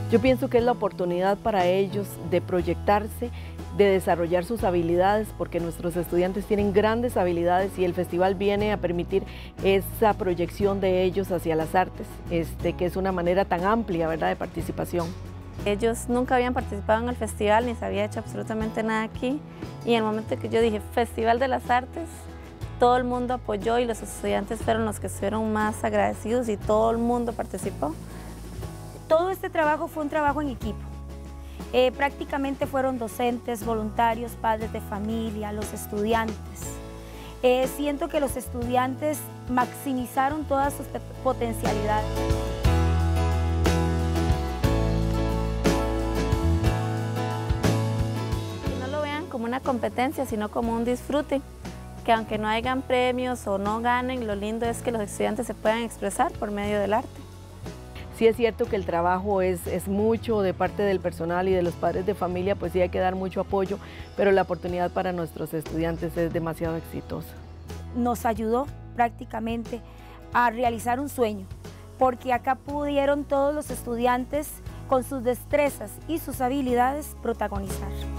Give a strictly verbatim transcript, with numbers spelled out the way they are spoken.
Yo pienso que es la oportunidad para ellos de proyectarse, de desarrollar sus habilidades, porque nuestros estudiantes tienen grandes habilidades y el festival viene a permitir esa proyección de ellos hacia las artes, este, que es una manera tan amplia, ¿verdad?, de participación. Ellos nunca habían participado en el festival, ni se había hecho absolutamente nada aquí, y en el momento que yo dije Festival de las Artes, todo el mundo apoyó y los estudiantes fueron los que estuvieron más agradecidos y todo el mundo participó. Todo este trabajo fue un trabajo en equipo. Eh, prácticamente fueron docentes, voluntarios, padres de familia, los estudiantes. Eh, siento que los estudiantes maximizaron todas sus potencialidades. Que no lo vean como una competencia, sino como un disfrute, que aunque no hayan premios o no ganen, lo lindo es que los estudiantes se puedan expresar por medio del arte. Sí es cierto que el trabajo es, es mucho de parte del personal y de los padres de familia, pues sí hay que dar mucho apoyo, pero la oportunidad para nuestros estudiantes es demasiado exitosa. Nos ayudó prácticamente a realizar un sueño, porque acá pudieron todos los estudiantes con sus destrezas y sus habilidades protagonizar.